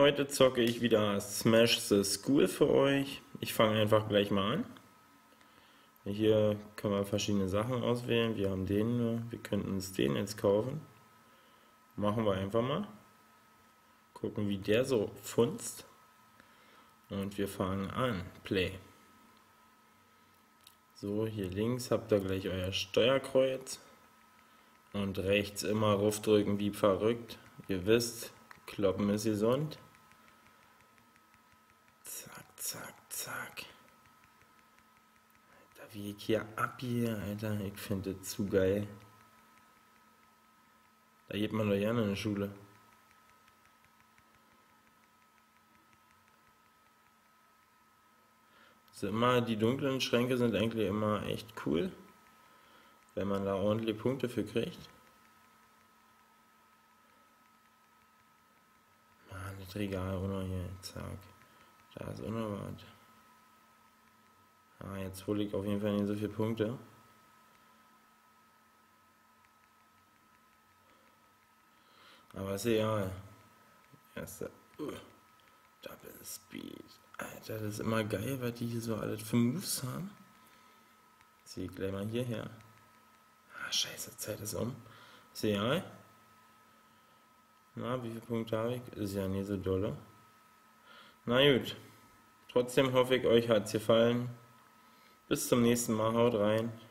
Heute zocke ich wieder Smash the School für euch. Ich fange einfach gleich mal an. Hier können wir verschiedene Sachen auswählen. Wir haben den nur. Wir könnten uns den jetzt kaufen. Machen wir einfach mal. Gucken, wie der so funzt. Und wir fangen an. Play. So, hier links habt ihr gleich euer Steuerkreuz. Und rechts immer raufdrücken wie verrückt. Ihr wisst, kloppen ist gesund. Zack, zack, zack. Alter, wie ich hier abgehe, Alter. Ich finde das zu geil. Da geht man doch gerne in die Schule. Die dunklen Schränke sind eigentlich immer echt cool, wenn man da ordentliche Punkte für kriegt. Mann, das Regal auch noch hier, zack. Da ist auch noch was. Ah, jetzt hole ich auf jeden Fall nicht so viele Punkte. Aber ist egal. Erster. Double Speed. Alter, das ist immer geil, was die hier so alles für Moves haben. Zieh ich gleich mal hierher. Ah, scheiße, Zeit ist um. Ist egal. Na, wie viele Punkte habe ich? Ist ja nicht so dolle. Na gut. Trotzdem hoffe ich, euch hat es gefallen. Bis zum nächsten Mal. Haut rein.